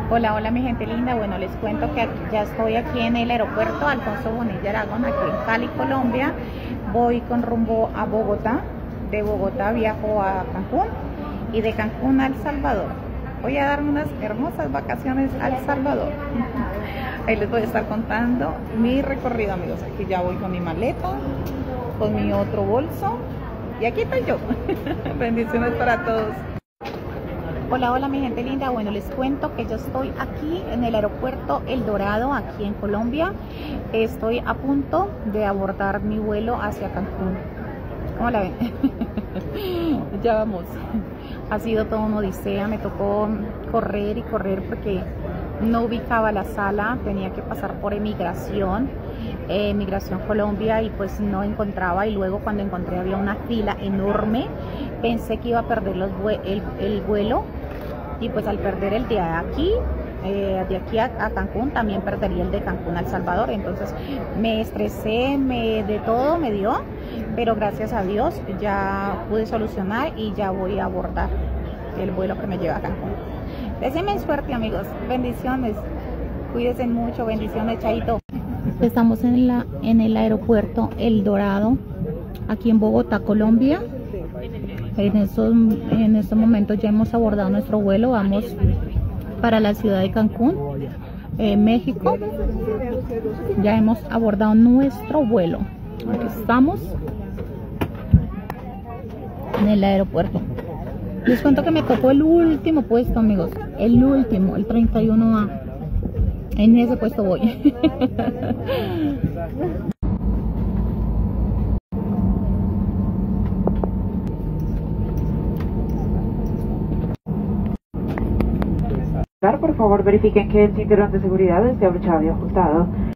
Hola, hola mi gente linda. Bueno, les cuento que ya estoy aquí en el aeropuerto Alfonso Bonilla Aragón, aquí en Cali, Colombia. Voy con rumbo a Bogotá. De Bogotá viajo a Cancún y de Cancún a El Salvador. Voy a dar unas hermosas vacaciones a El Salvador. Ahí les voy a estar contando mi recorrido, amigos. Aquí ya voy con mi maleta, con mi otro bolso y aquí estoy yo. Bendiciones para todos. Hola, hola mi gente linda. Bueno, les cuento que yo estoy aquí en el aeropuerto El Dorado, aquí en Colombia. Estoy a punto de abordar mi vuelo hacia Cancún. ¿Cómo la ven? Ya vamos. Ha sido todo una odisea. Me tocó correr y correr porque no ubicaba la sala. Tenía que pasar por emigración, Migración Colombia, y pues no encontraba. Y luego cuando encontré había una fila enorme. Pensé que iba a perder el vuelo, y pues al perder el de aquí a Cancún, también perdería el de Cancún a El Salvador. Entonces me estresé, de todo me dio, pero gracias a Dios ya pude solucionar y ya voy a abordar el vuelo que me lleva a Cancún. Deseenme suerte, amigos. Bendiciones. Cuídense mucho. Bendiciones, chaito. Estamos en el aeropuerto El Dorado, aquí en Bogotá, Colombia. En estos momentos ya hemos abordado nuestro vuelo. Vamos para la ciudad de Cancún, México. Ya hemos abordado nuestro vuelo. Aquí estamos en el aeropuerto. Les cuento que me tocó el último puesto, amigos. El último, el 31A. En ese puesto voy. Por favor, verifiquen que el cinturón de seguridad esté abrochado y ajustado.